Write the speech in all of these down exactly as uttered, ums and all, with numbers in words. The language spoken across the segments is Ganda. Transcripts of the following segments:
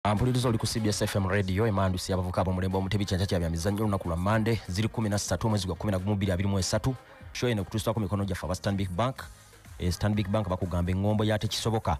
Ampulirizo oli ku C B S F M radio emandu si abavuka abo mulembo omutebi kyanja kya byamizannyo lunaku lwa Monday ziri kumi na ssatu mwezi gwa kumi na gumu bbiri abiri mu esatu show eno kutuusa ku mikono gya Faba Stanbic Bank. E Stanbic Bank bakugamba engombo yate kisoboka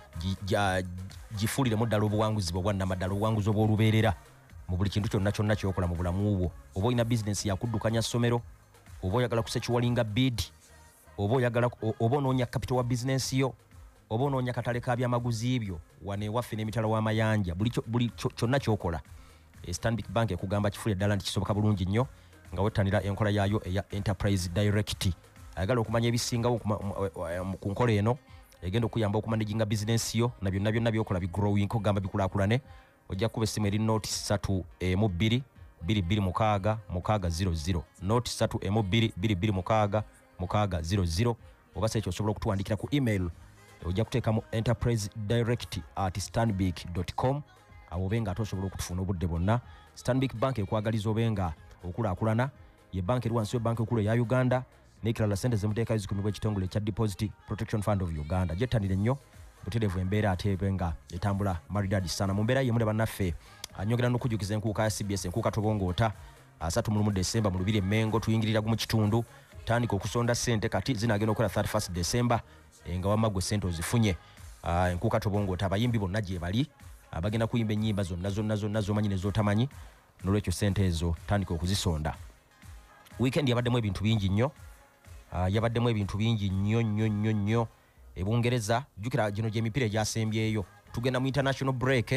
gifulire mu ddala obuwanguzi bwa na madalo obuwanguzi obw'olubeerera mu buli kintu kyonna kyonna kyokola mu bulamu bwo. Oba olina business yakuddukanya ssomero, oba oyagala kusekiwalinga bid, oba oyagala oba onoonya capital wa business yo, oba onoonya katale ka byamaguzi ebyo wane waffe n'emitala w'amayanja, buli buli kyonna kyokola e Stanbic Bank ekugamba kifulire ddala nti kisoboka bulungi nnyo nga wettanira enkola yaayo eya Enterprise Direct. Ayagala okumanya ebisingawo ku nkola eno egenda okuyamba okumanaginga business yo na byonna byonna byokola bigrowing kugamba bikulaakulane. Ojja kuba essimu eri note ssatu emu bbiri bbiri bbiri mukaaga mukaaga zero zero note ssatu emu bbiri bbiri bbiri mukaaga mukaaga zero zero. Oba sekyo osobola okutuwandikira ku email ojja kuteekamu enterprise direct at stanbic dot com awo obenga ate osobola okutufuna obudde bonna. Stanbic Bank ekwagaliza obenga okulaakulana, ye bank eri wansi y'ebbanka enkulu ya Uganda n'ekirala ssente zemuteeka ezikumibwa ekitongole ekya Deposit Protection Fund of Uganda. Gyettanire nnyo butereevu embeera ate ebenga etambula maridadi sana. Mu mbeera ye mule bannaffe anyogera n'okujukiza enkuuka ya C B S enkuuka tobongoota asatu mu lumu Desemba mu lubiri Mengo tuyingirira mu kitundu tandika okusonda ssente kati zinaagenda okukola thirty-first Desemba nga wamagwe ssente ozifunye. Uh, enkuuka tobongoota abayimbi bonna gye bali abagenda kuyimba ennyimba zonna zonna zonna z'omanyi ne z'otamanyi n'olwekyo ssente ezo tandika okuzisonda. Weekend yabaddemu ebintu bingi nnyo. Uh, yabaddemu ebintu bingi nnyo nnyo nnyo nnyo. Ebungereza jukira gino gye emipiira egyasembyeyo. Tugenda mu international break.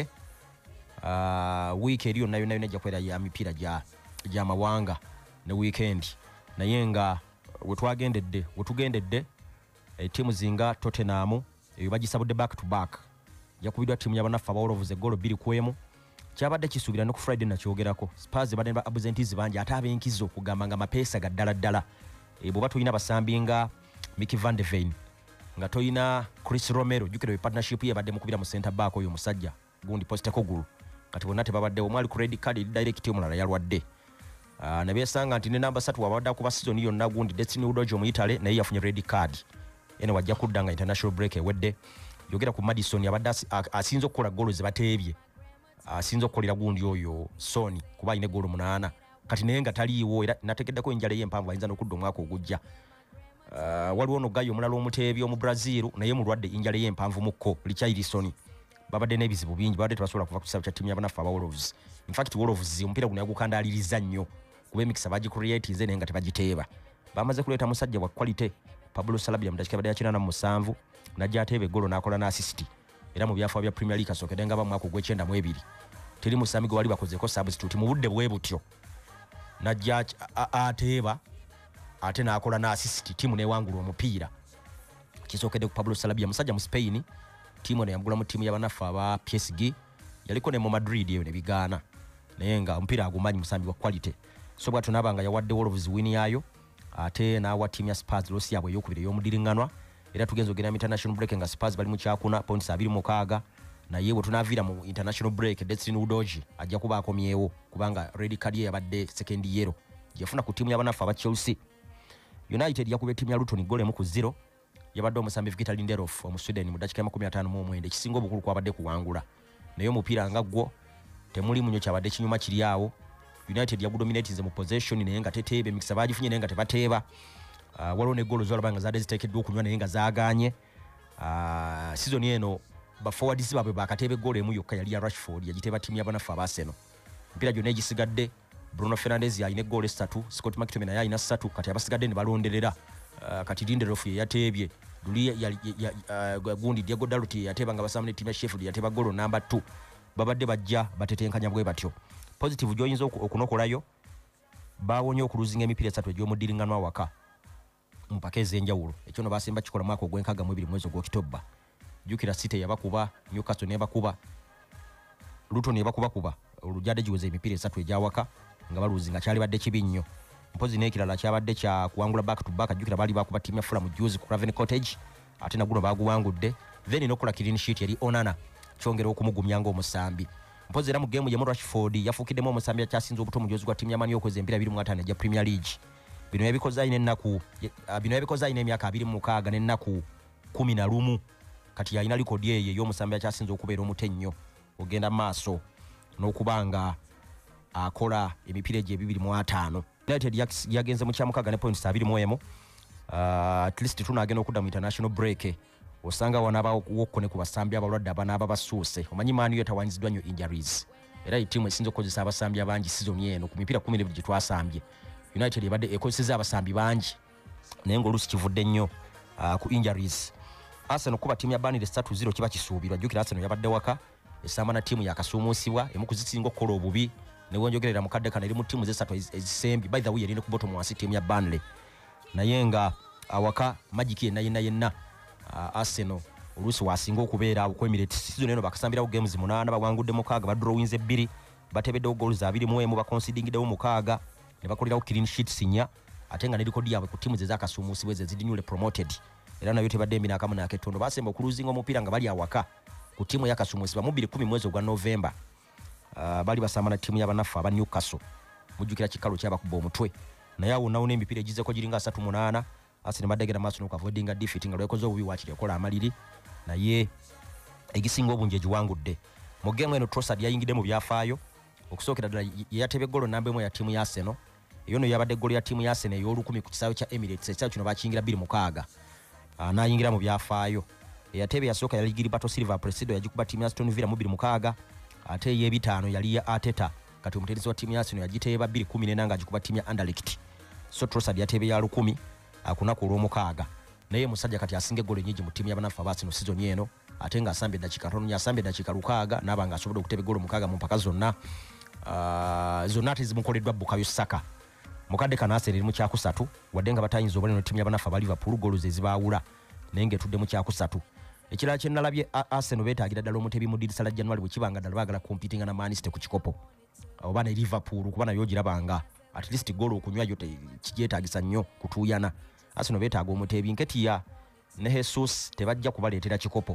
Uh, week eriyo nayo nayo nejja kwera ya mipiira gya gya mawanga ne weekend. Naye nga we twagendedde we tugendedde e timu zinga Tottenham eyo bagisabudde back to back. Yakubidwa timu y'abanafu abawolovuze golo bbiri ku emu. Kyabadde kisuubira ne ku Friday nakyogerako. Spurs badde ba absentees bangi ate ab'enkizo kugamba nga mapeesa ga ddala ddala. E bwe batulina basambi nga Mickey van de Ven nga toyina Chris Romero jukira partnership ye badde mukubira mu center back oyo musajja gundi poste kogulu kati bonna tebabadde omwali ku red card direct omulala yalwadde. Uh, ne besanga nti ne namba three wabadde ku season yonna gundi Destiny Udojo mu Italy naye yafunye red card ene wajja kuddanga international break ewedde. Yogera ku Madison yabadde asinzo okukola golo ze bateebye asinzo okukolera gundi oyo Sony kuba ine golo munana kati naye nga taliiwo era nategeddeko enjala ye empanvu ayinza n'okudda omwaka ogujja. Uh, waliwo ono gayo omulala omuteebi omu Brazil naye mulwadde enjala ye empanvu mukko Richarlison. Babadde n'ebizibu bingi babadde tebasobola kuva ku kisabo kya timu y'abanafu aba Wolves. In fact Wolves omupiira guno yagukandaliriza nnyo kuba emikisa bagicreate naye nga tebagiteeba. Bamaze kuleeta musajja wa quality Pablo Sarabia mu dakika badde ya musanvu najja ateebe golo n'akola na assist era mu byafa bya Premier League kasookedde nga bamwako gw'ekyenda mu ebiri. Teri musamigo wali bakozeko substitute mu budde bwe butyo najja ateeba ate n'akola na assist timu n'ewangula omupiira. Kisookedde ku Pablo Sarabia musajja mu Spain timu ne yamugula mu timu y'abanafu aba P S G yaliko ne mu Madrid eyo ne bigaana naye nga omupiira agumanyi musambi wa quality. So bwatu nabanga yawadde Wolves win yayo ate nawa timu ya Spurs losi yabwe yokubiri y'omudiringanwa era tugenzo gena international break nga Spurs bali mu kyakuna points abiri mukaaga na yewe tunavira mu international break Destiny Udoji ajja kuba akomyewo kubanga red card ye yabadde second yellow yafuna ku timu y'abanafu aba Chelsea. United yakube timu ya Luton gole mu ku zero yabadde omusambi Viktor Lindelof omu Sweden mu dakika makumi ataano mu mwenda ekisinga obukulu kwabadde kuwangula naye omupiira nga gwo temuli munyo kyabadde kinyuma kiri awo. United yagudominate nze mu possession naye nga teteebe mikisa bagifunye naye nga tebateeba. Uh, waliwo ne golo zolabanga zadde ziteekeddwa okunywa naye nga zaaganye. Uh, season eno ba forwards babwe bakateebe golo emu yokka yali ya Rashford yagiteeba timu y'abanafu aba Arsenal. Mpira gyonna egisigadde Bruno Fernandes yalina golo essatu, Scott McTominay yalina ssatu kati abasigadde ne balonderera. Uh, kati Lindelof ye yateebye luli ya, ya, ya uh, gundi Diego Dalot yateeba nga basamune timu ya Sheffield yateeba golo number two. Babadde bajja batetenkanya bwe batyo. Positive joyinzo okunokolayo bawonye okuluzinga emipiira esatu egy'omudiringanwa waka mpakeze enjawulo ekyo no basemba kikola mwaka ogwenkaga mu ebiri mwezi ogw'Oktoba. Jukira City yabakuba Newcastle ne bakuba Luton ne bakuba kuba olujjadde jiweze emipiira esatu egyawaka nga baluzinga kyali badde kibi nnyo. Mpozi n'ekirala kyabadde kya kuwangula back to back. Jukira bali bakuba timu ya Fulham juzi ku Craven Cottage ate naguno baguwangudde then nokola clean sheet yali Onana kyongera okumugumya ngo omusambi. Mpozi era mu game ya Rashford yafukiddemu omusambi akyasinze obuto mu jozi gwa timu ya Man U okweza empira abiri mu ataano ya Premier League. Bino yabikoza ine ennaku bino yabikoza ine emyaka abiri mu mukaaga n'ennaku kumi na lumu kati yalina likodi eye y'omusambi akyasinze okubeera omutennyo ogenda maaso n'okubanga akola emipiira egyo ebibiri mu ataano. United yagenze mu kyamukaga ne points abiri mu emu. Uh, at least tunagenda okudda mu international break. Osanga wanaba wokone ku basambi abalwadde abanaba basuuse. Omanyi Man U yatawanyiziddwa nnyo injuries. Era itimu esinze okukozesa abasambi abangi season eno ku mipiira kumi n'ebiri gye twasambye. United ebadde ekozeseza abasambi bangi naye ng'oluusi kivudde nnyo uh, ku injuries. Arsenal kuba timu ya Burnley three zero kiba kisuubirwa. Jjukira Arsenal yabadde waka esamba na timu yakasuumuusibwa emu ku zisinga okukola obubi ne wonjogerera mu kadde kana eri mu timu zesatu ezisembi. By the way yali ne ku bottom wansi timu ya Burnley naye nga awaka Magic yenna yenna yenna uh, Arsenal oluusi wasinga okubeera okwemirate season eno bakasambirawo games munaana bawangudde mukaaga badrawinze bbiri batebeddewo goals abiri mu emu baconsidingiddewo mukaaga ne bakolerawo clean sheets nnya ate nga ne likodi yaabwe ku timu ze zakasuumuusibwa ze zidi newly promoted era nayo tebadde embi n'akamu n'akettondo basemba okuluzinga omupiira nga bali awaka ku timu yakasuumuusibwa mu bbiri kumi mwezi ogwa November. Uh, bali basamba na timu y'abanafu aba Newcastle mujjukira kikalo ky'abakuba omutwe naye awo nawo n'emipiira egizeko giringa asatu munaana. Arsenal baddegera maaso n'okuavoidinga defeat nga lwekoze obubi wakiri yakola amaliri naye egisinga obungi egiwangudde mu game eno. Trossard yayingidde mu byafaayo okusookera ddala yeyatebe golo namba emu ya timu ya Arsenal. Eyo no yabadde golo ya timu ya Arsenal ey'olukumi ku kisaawe kya Emirates. Ekisaawe kino bakiyingira bbiri mukaaga. Uh, n'ayingira mu byafaayo. Eyatebe yasooka yali Gilberto Silva Presido yagikuba timu ya Aston Villa mu bbiri mukaaga ate ey'ebitaano yali ya Arteta kati omuteerezi wa timu ya Arsenal yagiteeba bbiri kumi n'ena nga agikuba timu ya Anderlecht. So Trossard yatebe ya lukumi akunaku olw'omukaaga naye musajja kati asinga eggolo ennyingi mu timu y'abanafu aba Arsenal season eno ate nga asambye eddakiika ntono nnyo asambye eddakiika lukaaga n'aba nga asobodde okuteba eggolo mukaaga mu mpaka zonna. Uh, zonna ate zimukoleddwa Bukayo Saka mukadde kana Arsenal eri mu kyakusatu wadde nga batayinza obale no timu y'abanafu aba Liverpool goalo ze zibaawula naye ng'etudde mu kyakusatu. Ekirala kye nnalabye Arsenal beetaagira ddala omutebi mu ddirisa lya January bwe kibanga ddala baagala competinga na Man City ku kikopo oba ne Liverpool kuba nayo ogirabanga at least goal okunywa yo kigyetaagisa nnyo kutuuyana. Arsenal beetaaga omutebi Nketiya ne Jesus tebajja kubaleetera kikopo.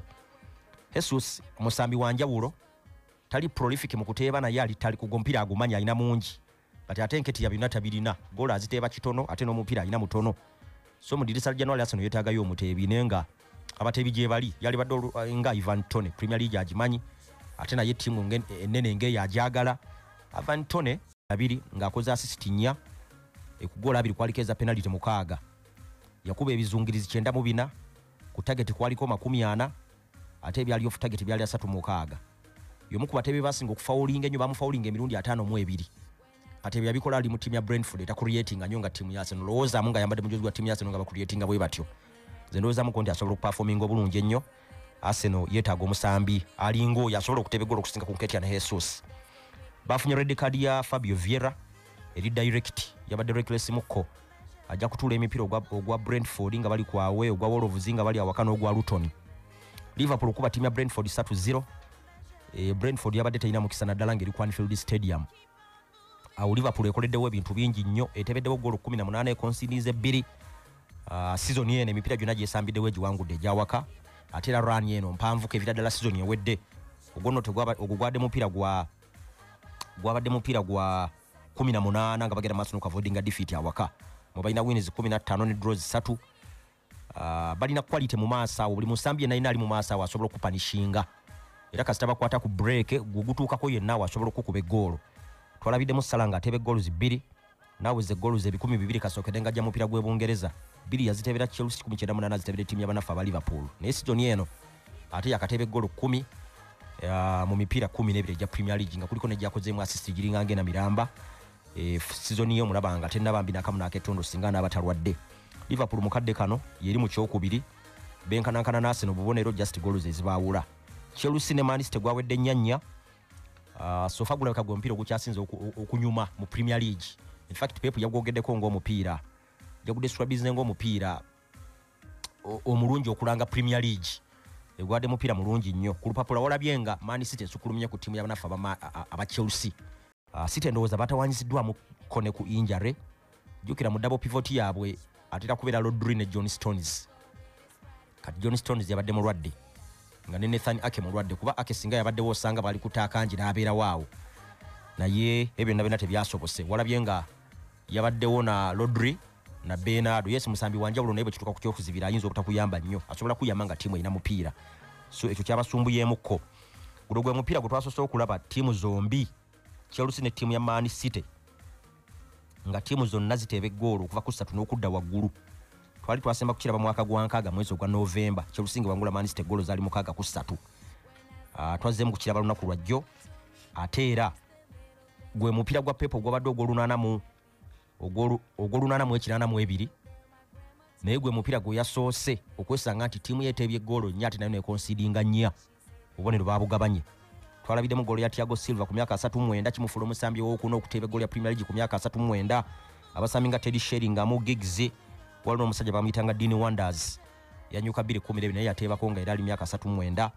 Jesus musambi wa njawulo tali prolific mu kuteeba naye ali tali kugompira agumanya alina mungi kati ate Nketiya bina tabirina goal aziteeba kitono ate n'omupiira alina mutono. So mu ddirisa lya January Arsenal yeetaagayo omutebi nenga abatebi gye bali yali badde nga Ivan Toney Premier League agimanyi ate naye ttiimu ennene ng'eyo agyagala. Ivan Toney abiri ng'akoze assist nnya ekugola abiri kwaliko eza penalty mukaaga yakuba ebizungirizi kyenda mu bina ku target kwaliko makumi ana ate ebyali off target byali asatu mukaaga. Y'omu ku batebi basinga okufaulinga ennyo bamufaulinga emirundi ataano mu ebiri ate byabikola ali mu timu ya Brentford eta creating nnyo nga timu ya Arsenal lowoozamu nga yambadde mujuzi gwa timu ya Arsenal nga bakreatinga bwe batyo ze ndowoozamu ko nti asobola okuperforminga obulungi ennyo. Arsenal yeetaaga omusambi alinga oyo asobola okuteba eggolo okusinga ku Nketiya ne Jesus. Bafunye red card ya Fabio Vieira eri direct yabadde reckless mukko ajja kutuula emipiira ogwa, ogwa Brentford nga bali kwawe ogwa Wolves nga bali awaka n'ogwa Luton. Liverpool kuba timu ya Brentford three zero. E, Brentford yabadde teyina mukisa naddala ng'eri ku Anfield Stadium. Awo Liverpool ekoleddewo ebintu bingi nnyo etebeddewo goal kumi na munaana ekonsidize bbiri. Uh, season yene emipiira gyonna gyesambiddewo egiwangudde egyawaka ate era run yeno mpanvu kevira ddala season ewedde ogwo ogugwadde mupiira gwa gwabadde mupiira gwa kumi na munaana nga bagenda maaso n'okuavoidinga defeat awaka mu balina wins kumi na ttaano ne draws ssatu. Uh, balina quality mu maaso awo buli musambi yenna alina ali mu maaso awo asobola okupanishinga era kasita bakwata ku break gugutuukako yenna awo asobola okukuba eggoolo. Twalabiddemu Salah nga ateeba eggoolo bbiri naawe ze goals ebikumi bibiri kasookedde ng'ajja mupiira gw'Ebungereza bbiri yazitebera Chelsea kumi kyenda munaana zitebera ttiimu y'abanafu aba Liverpool naye season eno ate yakateeba eggoolo kumi uh, mu mipiira kumi n'ebiri egya Premier League nga kuliko n'egyakozeemu assist giringa ng'ena miramba. E, season yo mulaba nga tennabambi n'akamu n'akettondo singa n'abatalwadde. Liverpool mukadde kano yeri mu kyokubiri benkanankana n'Arsenal bubonero just goals ezibaawula. Chelsea ne Man City gwawedde nnyanya uh, sofa gulabika gwe omupiira ogukyasinze okunyuma mu Premier League. In fact Pep yagwogeddeko ng'omupiira yagudescribize ng'omupiira omulungi okulanga Premier League egwadde mupiira mulungi nnyo ku lupapula walabye nga Man City esukulumye ku tiimu y'abanafu aba Chelsea. Uh, City ndowooza batawanyiziddwamu kone ku injury jjukira mu double pivot yaabwe atera kubeera Rodri ne John Stones kati John Stones yabadde mulwadde nga ne Nathan Ake mulwadde kuba Ake singa yabaddewo osanga bali kutaakangi n'abeera waawo naye ebyo nabena tebyasobose. Walabye nga yabaddewo na Rodri na Bernardo yes musambi wanjawulo naye bwe kituuka ku kyokuzibira ayinza obutakuyamba nnyo asobola kuyamba nga tiimu erina mupiira so ekyo kyabasumbuyemukko. guno gwe mupira gwe twasoose okulaba ttiimu zombi Chelsea ne ttiimu ya Man City nga ttiimu zonna ziteeba eggoolo okuva ku ssatu n'okudda waggulu. Twali twasemba kukiraba mwaka gwa nkaaga mwezi ogwa Novemba Chelsea nga wangula Man City eggoolo zaali mukaaga ku ssatu. Uh, twazzeemu kukiraba lunaku lwajjo ate era gwe mupira gwa Pep gwabadde ogw'olunaana mu ogw'olunaana mu ekinaana mu ebiri naye gwe mupira gwe yasoose okwesanga nti ttiimu yeeteebye eggoolo nnya ate nayo nekonsiidinga nnya obubonero baabugabanye. Twalabiddemu ggoolo ya Thiago Silva ku myaka asatu mu mwenda kimufuula omusambi owokuna okuteeba eggoolo ya Premier League ku myaka asatu mu mwenda. Abasambi nga Teddy Sheringham mu Giggs waliwo n'omusajja bamuyitanga Dean Wonders yanyuka bbiri kkumi n'ebiri naye yateebako nga era ali myaka asatu mu mwenda.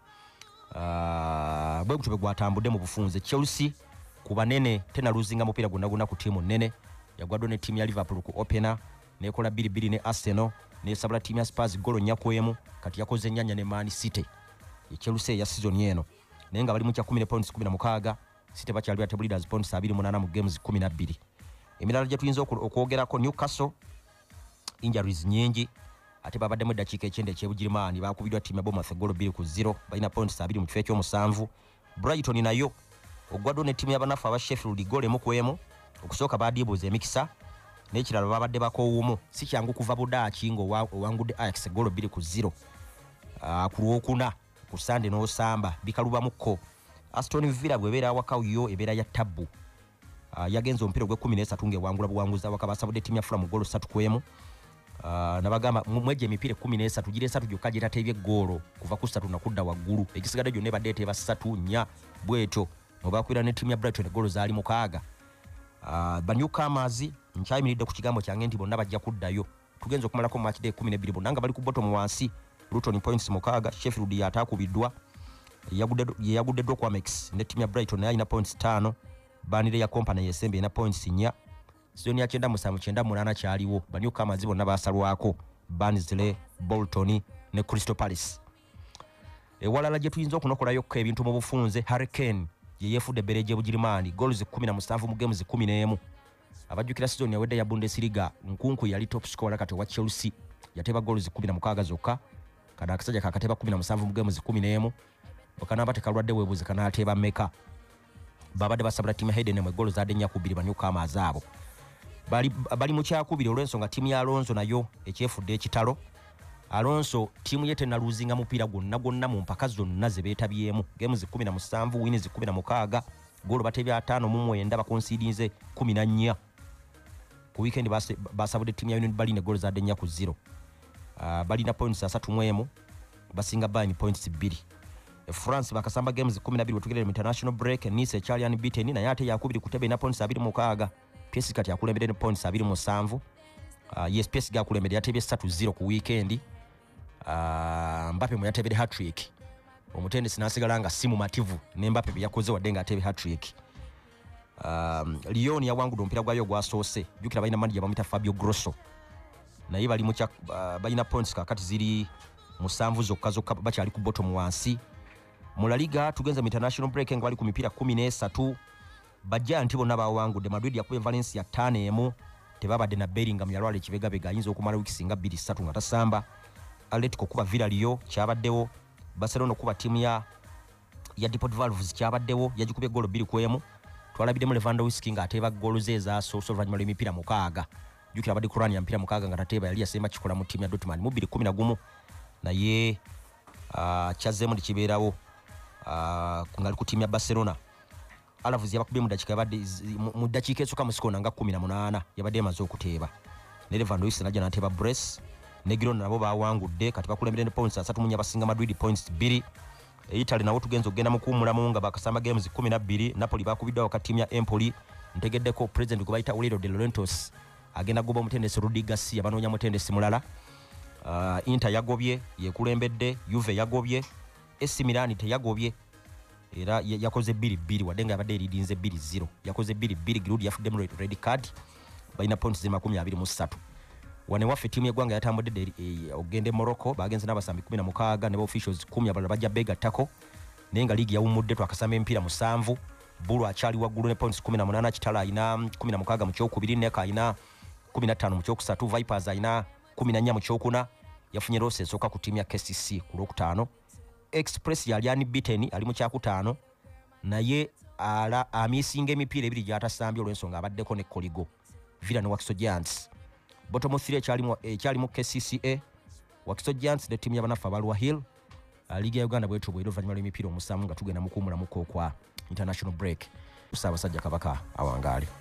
Uh, bwe gutyo bwe gwatambudde mu bufunze. Chelsea ku banene tenaluzinga mupiira gwonna gwonna ku ttiimu nnene yagwaddwa ne ttiimu ya Liverpool ku opener nekola bbiri bbiri ne Arsenal nesabula ttiimu ya Spurs golo nnya ku emu kati yakoze nnyanya ne Man City. Chelsea ya season eno naye nga bali mu kya kumi ne points kumi na mukaaga City bakyali table leaders points abiri mu munaana mu games kumi na bbiri. Emirala gye tuyinza okwogerako Newcastle injuries nyingi ate babaddemu eddakiika ekyenda ekyebugirimaani bakubiddwa ttiimu ya Bournemouth eggoolo bbiri ku zero balina points abiri mu kifo ekyomusanvu. Brighton nayo ogwaddwa ne ttiimu y'abanafu aba Sheffield ggoolo emu ku emu okusooka baadiibuuza emikisa n'ekirala babadde bakowumu si kyangu kuva budaaki ng'owangudde Ajax eggoolo bbiri ku zero uh, ku lwokuna ku Sunday n'osamba bikalubamukko. Aston Villa bwebeera awaka yo ebeera ya tabbu uh, yagenza omupiira ogw'ekkumi n'esatu ng'ewangula buwanguzi awaka basabudde ttiimu ya Fulham ggoolo ssatu ku emu. Uh, nabagamba mwejje emipiira ekkumi n'esatu gira esatu gyokka gye tateebye eggoolo kuva ku ssatu nakudda waggulu egisigadde gyonna ebadde eteeba ssatu nnya bwetyo nobakwira ne ttiimu ya Brighton eggoolo zaali mukaaga. Uh, Banyukamers nkyayimiridde ku kigambo kyange nti bonna bajja kuddayo tugenza okumalako mu match day ekkumi n'ebbiri bonna nga bali ku bottom wansi Luton points mukaaga Sheffield yataakubiddwa yeyaguddeddwa ku Amex ne ttiimu ya Brighton naye alina points ttaano Burnley ya Company yesembe ena points nnya Zoni ya kyenda musanvu kyenda munaana kyaliwo Banyukamers bonna baasalwako Barnsley Bolton ne Crystal Palace. Ewalala gye tuyinza okunokolayokko ebintu mu bufunze Hurricane ye yeefudde ebbereegi ebugirimaani goals kumi na musanvu mu games kumi n'emu. Abajjukira season yawedde ya Bundesliga nkunku yali top scorer kati wa Chelsea yateeba goals kumi na mukaaga zokka kada akasajja kakateeba kumi na musanvu mu games kumi n'emu bakanaba tekalwadde weebuuze kanaateeba mmeka babadde basabula ttiimu ya Hayden mu goals zadde nnya ku bbiri Banyukamers abo bali bali mu kyakubiri olw'ensonga ttiimu ya Alonso nayo ekyefudde ekitalo. Alonso ttiimu ye tenaluzinga mupiira gwonna gwonna mu mpaka zonna ze beetabyemu games kumi na musanvu wins kumi na mukaaga goolo bateebya ataano mu mwenda bakonsiidinze kumi na nnya. Ku weekend basabudde ttiimu ya Union Berlin eggoolo zadde nnya ku zero. Uh, balina points asatu mu emu basinga Bayern points bbiri. E France bakasamba games kumi na bbiri bwetugerera mu international break Nice ekyali unbeaten naye ate yakubiri kutebe na points abiri mukaaga P S G kati yakulembedde ne points abiri mu musanvu. Uh, yes P S G yakulembedde yatebye ssatu zero ku weekend. Uh, Mbappe mu yatebedde hat-trick omutendesi n'asigala nga si mumativu ne Mbappe bye yakoze wadde nga atebye hat-trick. Um, Lyon yawangudde omupiira gwayo gwasoose jjukira balina manager bamuyita Fabio Grosso naye bali mu uh, balina points kakati ziri musanvu zokka zokka bakyali ku bottom wansi. Mu La Liga tugenze mu international break nga bali ku mipiira kumi n'esatu bajja nti bonna bawangudde. Madrid yakubye Valencia ttaano emu tebabadde na Bellingham yalwala ekibegabega ayinza okumala wiiki singa bbiri ssatu nga tasamba. Atletico kuba Villarreal kyabaddewo Barcelona kuba ttiimu ya ya Deportivo Alaves kyabaddewo yagikubye goolo bbiri ku emu. Twalabiddemu Lewandowski nga ateeba goolo ze ezaasoose oluvannyuma lw'emipiira mukaaga jjukira abadde kurani ya mipiira mukaaga nga tateeba yali yasemba kikola mu ttiimu ya Dortmund mu bbiri kumi na gumu naye uh, kyazzeemu tekibeerawo uh, ngali ku ttiimu ya Barcelona. Alaves yabakubye mu ddakiika yabadde mu ddakiika esooka mu sekonda nga kkumi na munaana yabadde emaze okuteeba ne Lewandowski najja n'ateeba brace ne Girona nabo bawangudde kati bakulembedde ne points asatu mu nnya basinga Madrid points bbiri. Italy nawo tugenza okugenda mu kuwummulamu nga bakasamba games kumi na bbiri. Napoli bakubiddwa wakati ttiimu ya Empoli ntegeddeko president gwe bayita Aurelio De Laurentiis agenda goba omutendesi Rudi Garcia banoonya mutendesi mulala. Uh, Inter yagobye yekulembedde Juve yagobye A C Milan teyagobye era yakoze bbiri bbiri wadde nga yabadde eridinze bbiri zero yakoze bbiri bbiri Giroud yafuddemu red card balina points makumi abiri mu ssatu. Wane waffe ttiimu y'eggwanga yatambudde e, ogende Morocco bagenze n'abasambi kumi na mukaaga ne officials kumi abalala bajja beegattako naye nga liigi yawummudde twakasamba emipiira musanvu. Bulu akyali waggulu ne points kumi na munaana Kitala alina kumi na mukaaga mu kyokubiri Neka alina kumi na ttaano mu kyokusatu Vipers alina kumi na nnya mu kyokuna yafunye loose esooka ku ttiimu ya K C C ku lwokutaano Express yali unbeaten ali mu kyakutaano naye ala amisinga emipiira ebiri gyatasambye olw'ensonga abaddeko ne Koligo Villa ne Wakiso Giants. Bottom three ekyalimu ekyalimu K C C A, Wakiso Giants ne timu y'abanafu abalwa Hill. Liga ya Uganda bwetu bwe oluvannyuma lw'emipiira omusanvu nga tugenda mu kuwummulamuko kwa international break. Ssaabasajja Kabaka awangaale.